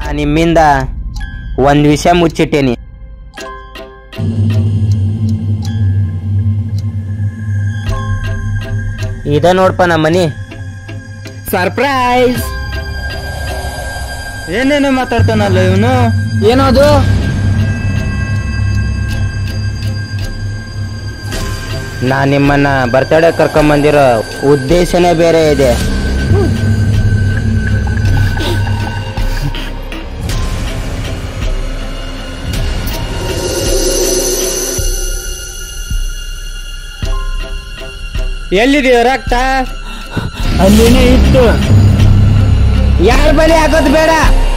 ನಿಮ್ಮಿಂದ ಒಂದು ವಿಷಯ ಮುಚ್ಚಿಟ್ಟೇನಿ. ಇದ ನೋಡ್ಪ ನಮ್ಮ ಮನಿ. ಸರ್ಪ್ರೈಸ್. ಏನೇನೋ ಮಾತಾಡ್ತಾನಲ್ಲ ಇವನು. ಏನದು? ನಾ ನಿಮ್ಮನ್ನ ಬರ್ತಡೇ ಕರ್ಕೊಂಬಂದಿರೋ ಉದ್ದೇಶನೇ ಬೇರೆ ಇದೆ. ಎಲ್ಲಿದೆಯೋ ರಕ್ತ? ಅಲ್ಲೇನೇ ಇತ್ತು. ಯಾರ ಬಲಿ ಆಗೋದು ಬೇಡ.